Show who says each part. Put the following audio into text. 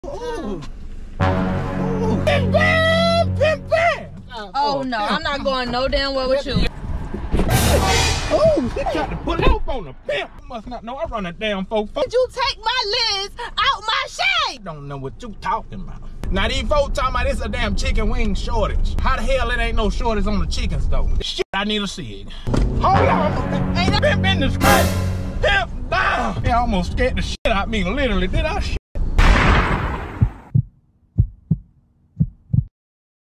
Speaker 1: Ooh. Ooh. Pimp, pimp, pimp.
Speaker 2: Oh no, I'm not going no damn well with you.
Speaker 1: Oh, he tried to pull off on the pimp. You must not know I run a damn 4-4.
Speaker 2: Did you take my lids out my shade?
Speaker 1: Don't know what you talking about. Now these folks talking about this a damn chicken wing shortage. How the hell it ain't no shortage on the chickens though? Shit, I need a cig. Hold on, ain't that pimp in the scratch? Pimp down. Yeah, almost scared the shit out of me, literally. Did I?